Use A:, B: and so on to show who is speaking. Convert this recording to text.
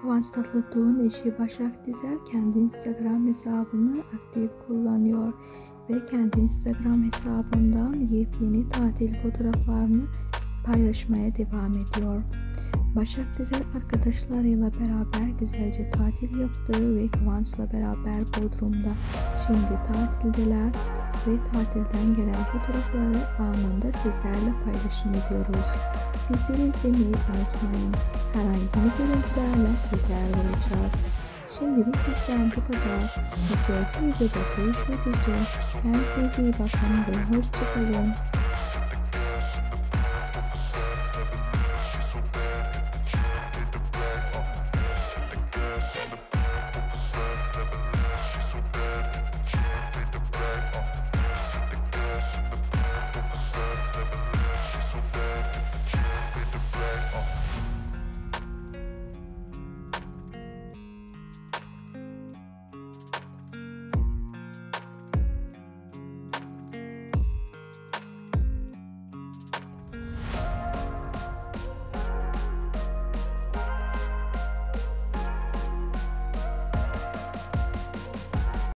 A: Kıvanç Tatlıtuğ'un eşi Başak Dizer kendi Instagram hesabını aktif kullanıyor ve kendi Instagram hesabından yepyeni tatil fotoğraflarını paylaşmaya devam ediyor. Başak Dizer arkadaşlarıyla beraber güzelce tatil yaptı ve Kıvanç'la beraber Bodrum'da şimdi tatildeler ve tatilden gelen fotoğrafları anında sizlerle paylaşım ediyoruz. Bizleri izlemeyi unutmayın. Her ay yeni görüntülerle sizlerle olacağız. Şimdilik bizden bu kadar. Bir sonraki videoda görüşmek üzere. Kendinize iyi bakın ve hoşçakalın.